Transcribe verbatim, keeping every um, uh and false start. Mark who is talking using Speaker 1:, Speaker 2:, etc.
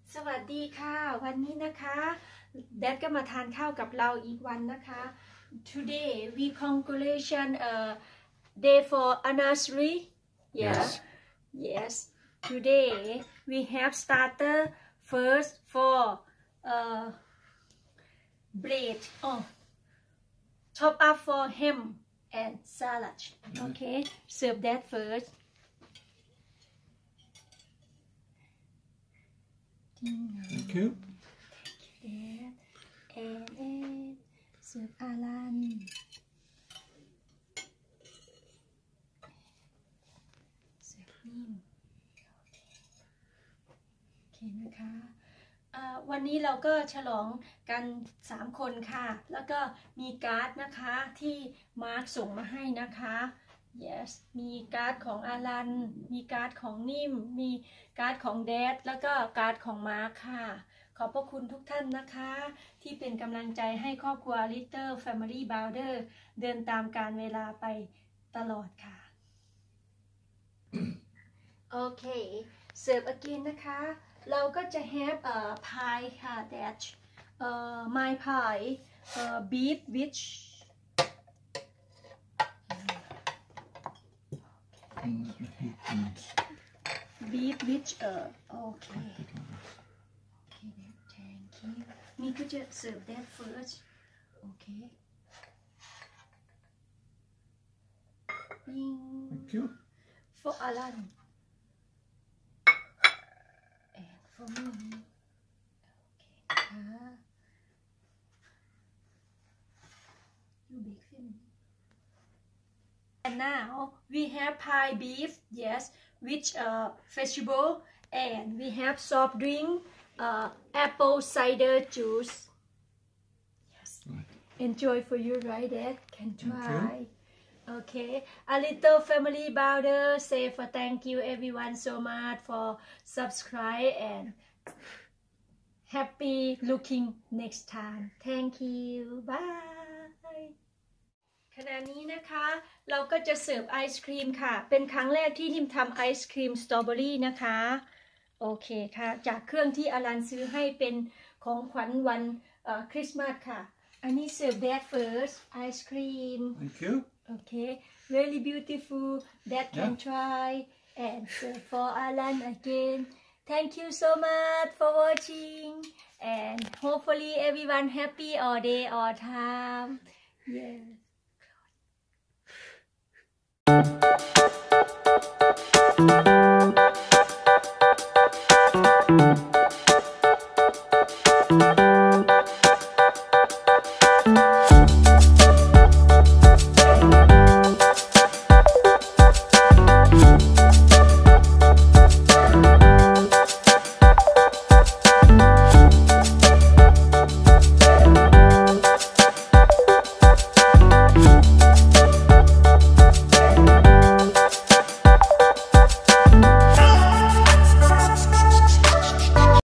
Speaker 1: สวัสดีค่ะวันนี้นะคะแดดก็มาทานข้าวกับเราอีกวันนะคะ Today we congratulate uh, day for anniversary. Yeah. Yes. Yes. Today we have starter first for uh, bread. Oh, top up for ham and salad. Okay. Serve that first.
Speaker 2: Thank you.
Speaker 1: Thank you, Dad. And, and serve Alan. เสิร์ฟนิ่มโอเคนะคะวันนี้เราก็ฉลองกันสามคนค่ะแล้วก็มีการ์ดนะคะที่มาร์คส่งมาให้นะคะ yes มีการ์ดของอารันมีการ์ดของนิ่มมีการ์ดของแดดแล้วก็การ์ดของมาร์คค่ะขอบพระคุณทุกท่านนะคะที่เป็นกำลังใจให้ครอบครัว Little Family Builder เดินตามการเวลาไปตลอดค่ะโอเคเสิร์ฟ again นะคะเราก็จะ have a pie ค่ะ that uh, my pie uh, beef with beef with uh, okay okay thank you นี่ก็จะ serve that first okay
Speaker 2: Thank you.
Speaker 1: for Alan and for me okay ค่ะ you big family and now we have pie beef yes with uh, vegetable and we have soft drink uh, apple cider juice yes
Speaker 2: Right.
Speaker 1: enjoy for you right Dad can try okay a little family builder say for thank you everyone so much for subscribe and happy looking next time thank you bye ขณะนี้นะคะเราก็จะเสิร์ฟไอศครีมค่ะเป็นครั้งแรกที่ทิมทำไอศครีมสตรอเบอรี่นะคะโอเคค่ะจากเครื่องที่อลันซื้อให้เป็นของขวัญวันคริสต์มาสค่ะอันนี้เสิร์ฟ that first ไอศครีม
Speaker 2: Thank you.
Speaker 1: okay really beautiful that can
Speaker 2: Yeah.
Speaker 1: try and serve for Alan again thank you so much for watching and hopefully everyone happy all day all time yes